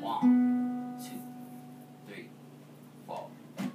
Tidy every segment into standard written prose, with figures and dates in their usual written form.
1, 2, 3, 4.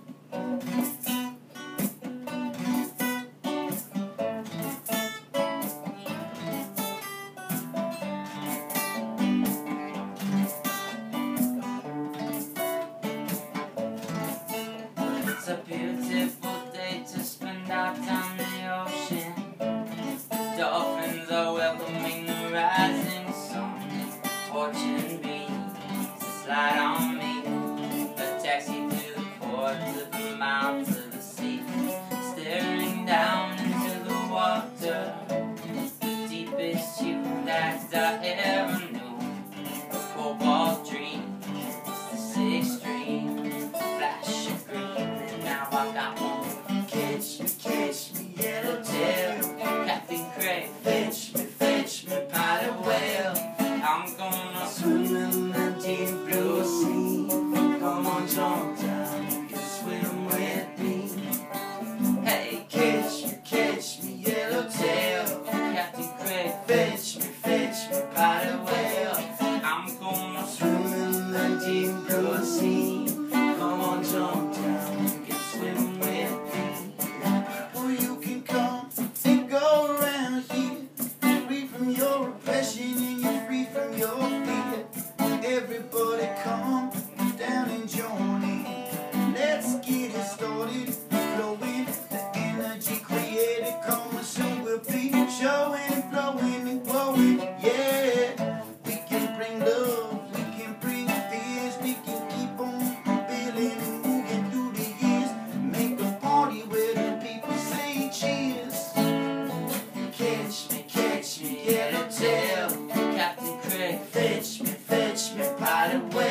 It's a beautiful day to spend our time in the ocean. Dolphins are welcoming the rising sun. Fortune beams slide on me. A taxi to the port, to the mouth, to the sea. Staring down into the water, the deepest you that I ever knew. A cobalt dream, the sixth dream, flash of green, and now I got one. Catch me, yellowtail, Captain Craig, fetch me, pilot whale. I'm gonna swim in the deep blue sea. Come on, jump down, you can swim with me. Hey, catch me, yellowtail, Captain Craig, fetch me, pilot whale. I'm gonna swim in the deep blue sea. Come on, jump down, you can swim with me. Well, you can come and go around here, free from your oppression and you're free from your fear. Everybody come down and join in. Let's get it started, flowing the energy created. Come and soon we'll be showing, flowing and glowing. Yeah, we can bring love, we can bring fears, we can keep on building and moving through the years. Make a party where the people say cheers. Catch me, yellowtail, Captain Craig, fetch me, pilot whale.